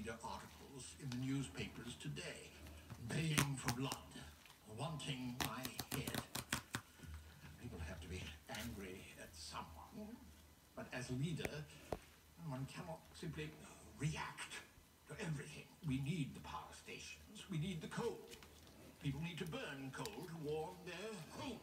your articles in the newspapers today, baying for blood, wanting my head. People have to be angry at someone, but as leader, one cannot simply react to everything. We need the power stations. We need the coal. People need to burn coal to warm their homes.